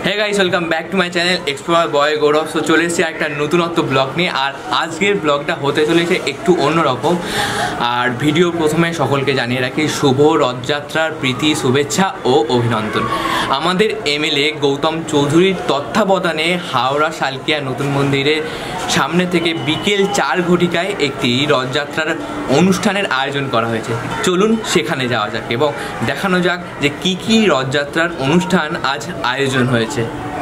Hey guys welcome back to my channel explore boy Gaurav. So चले এসেছি একটা নতুনত্ব ব্লগ নিয়ে। আর আজকের ব্লগটা হতে চলেছে একটু অন্যরকম। আর ভিডিওর প্রথমে সকলকে জানিয়ে রাখি শুভ রথযাত্রার প্রীতি শুভেচ্ছা ও অভিনন্দন। আমাদের এমএলএ গৌতম চৌধুরীর তত্ত্বাবধানে হাওড়া শালকিয়া নতুন মন্দিরের সামনে থেকে বিকেল 4 ঘটিকায় একটি রথযাত্রার অনুষ্ঠানের আয়োজন করা হয়েছে। চলুন সেখানে যাওয়া যাক এবং দেখানো যাক যে কি কি রথযাত্রার অনুষ্ঠান আজ আয়োজন হয়েছে।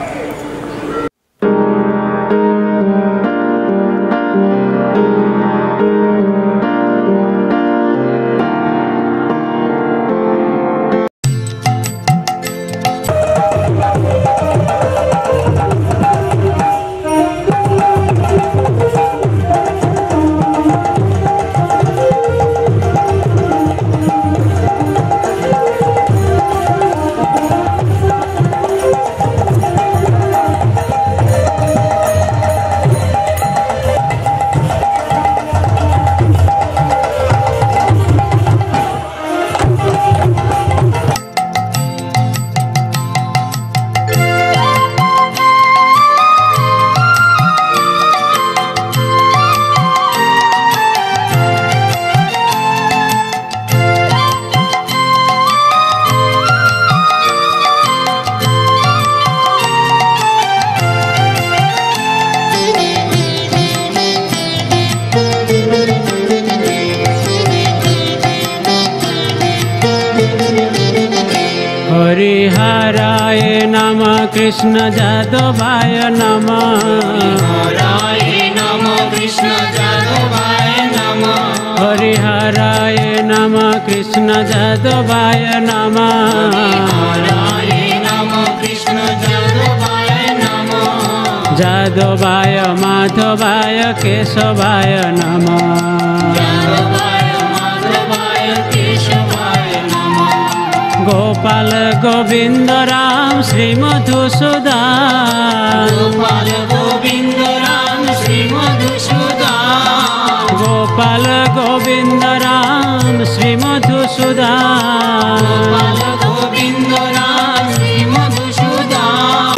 हरिहराय नमः कृष्ण जादवाय नमः। हरिहराय नमः कृष्ण जादवाय नमः। हरिहराय नमः कृष्ण जादवाय नमः। हरिहराय नमः कृष्ण जादवाय नमः। जादवाय माधवाय केशवाय नमः। जादवाय माधवाय केशवाय नमः। गोपाल गोविंद राम श्री मधुसूदन। गोपाल गोविंद राम श्री मधुसूदन। गोपाल गोविंद राम श्री मधुसूदन। गोपाल गोविंद राम श्री मधुसूदन।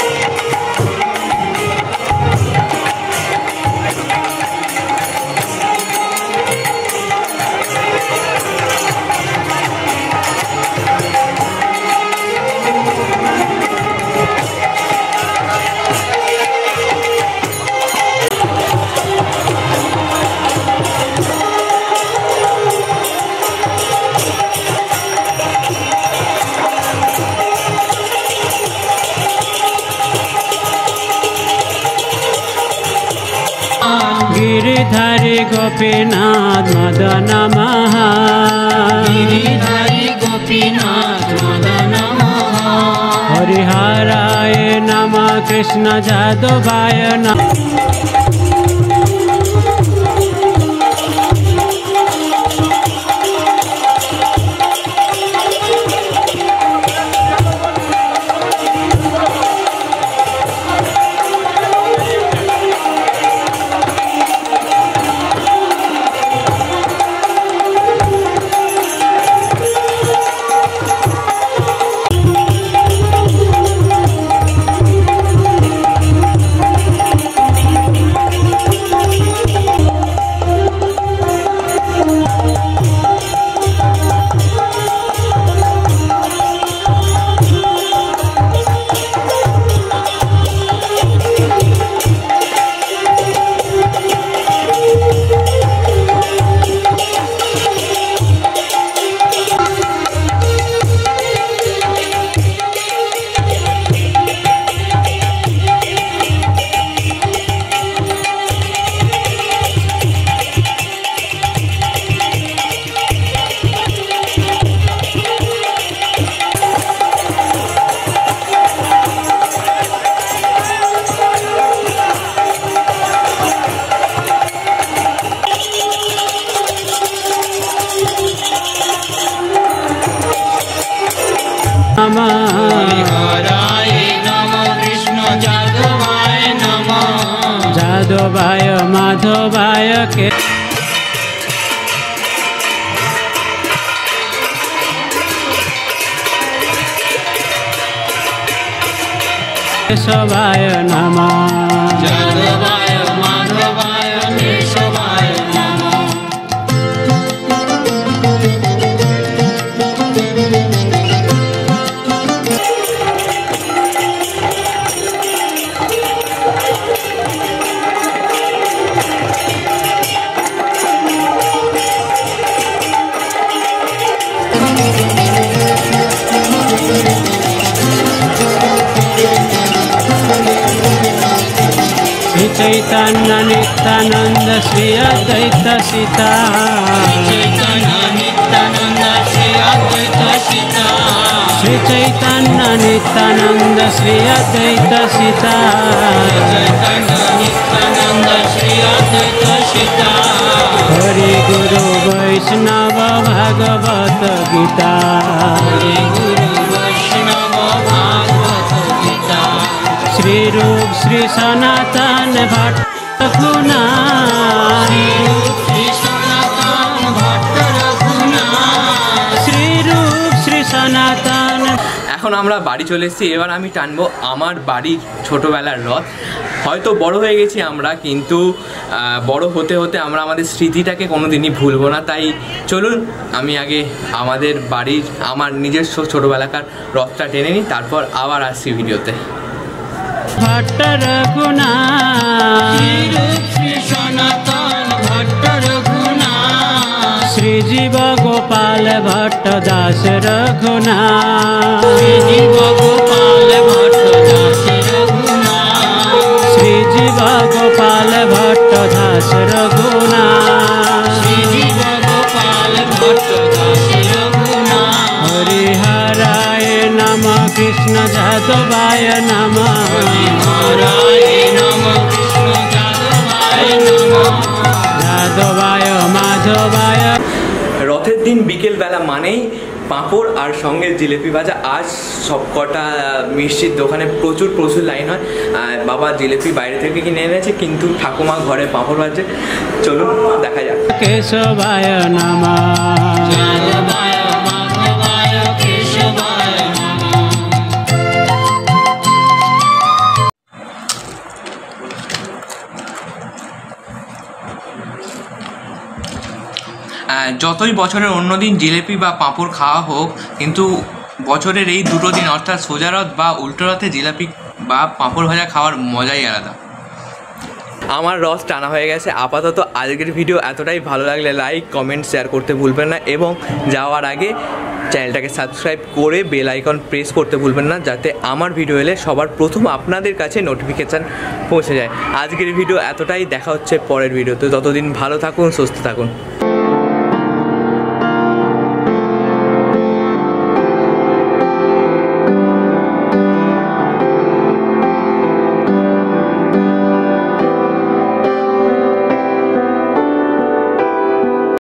गिरिधारी गोपीनाथ मदन महा। गिरिधारी गोपीनाथ मदन मोहा। हरिहराय नमः कृष्ण जादवाय नमः। हरिहराय नमः कृष्ण जादवाय नमः। जादवाय माधवाय के কেশবায় নমঃ যাদবায় মাধবায় কেশবায় নমঃ। শ্রী চৈতন্য নিত্যানন্দ শ্রী অদ্বৈত সীতা চৈতন্য নিত্যানন্দ শ্রী অদ্বৈত সীতা। শ্রী চৈতন্য নিত্যানন্দ শ্রী অদ্বৈত সীতা চৈতন্য নিত্যানন্দ শ্রী অদ্বৈত সীতা। হরি গুরু বৈষ্ণব ভাগবত গীতা হরি গুরু বৈষ্ণব ভাগবত গীতা। শ্রী রূপ শ্রী সনাতন ভট্ট রঘুনাথ শ্রী সনাতন ভট্ট রঘুনাথ। শ্রী রূপ শ্রী সনাতন। এখন আমরা বাড়ি চলে এসেছি, এবার আমি টানবো আমার বাড়ির ছোটোবেলার রথ। হয়তো বড় হয়ে গেছি আমরা, কিন্তু বড় হতে হতে আমরা আমাদের স্মৃতিটাকে কোনো দিনই ভুলবো না। তাই চলুন আমি আগে আমাদের বাড়ির আমার নিজস্ব ছোটোবেলাকার রথটা টেনে নিই, তারপর আবার আসছি ভিডিওতে। ভট্ট রঘুনাথ শ্রী সনাতন ভট্ট রঘুনাথ। শ্রী জীব গোপাল ভট্ট দাস রঘুনাথ শ্রী জীব গোপাল ভট্ট দাস রঘুনাথ। শ্রী জীব গোপাল ভট্ট দাস রঘুনাথ শ্রী জীব গোপাল ভট্ট দাস রঘুনাথ। হরিহরায় নমঃ কৃষ্ণ যাদবায় নমঃ হরায় নমঃ কৃষ্ণ যাদবায় নমঃ। যাদবায় মাধবায়। রথের দিন বিকেলবেলা মানেই পাঁপড় আর সঙ্গে জিলেপি ভাজা। আজ সবকটা মিষ্টির দোকানে প্রচুর লাইন হয়। বাবা জিলেপি বাইরে থেকে কিনে এনেছে, কিন্তু ঠাকুমা ঘরে পাঁপড় ভাজছে। চলুন দেখা যাক। কেশবায় নমঃ যাদবায় মাধবায় কেশবায় নমঃ। যতই বছরের অন্য দিন জিলেপি বা পাঁপড় খাওয়া হোক, কিন্তু বছরের এই দুটো দিন অর্থাৎ সোজা রথ বা উল্টো রথে জিলাপি বা পাঁপড় ভাজা খাওয়ার মজাই আলাদা। আমার রথ টানা হয়ে গেছে। আপাতত আজকের ভিডিও এতটাই। ভালো লাগলে লাইক কমেন্ট শেয়ার করতে ভুলবেন না, এবং যাওয়ার আগে চ্যানেলটাকে সাবস্ক্রাইব করে বেল আইকন প্রেস করতে ভুলবেন না, যাতে আমার ভিডিও এলে সবার প্রথম আপনাদের কাছে নোটিফিকেশান পৌঁছে যায়। আজকের ভিডিও এতটাই। দেখা হচ্ছে পরের ভিডিওতে। ততদিন ভালো থাকুন, সুস্থ থাকুন।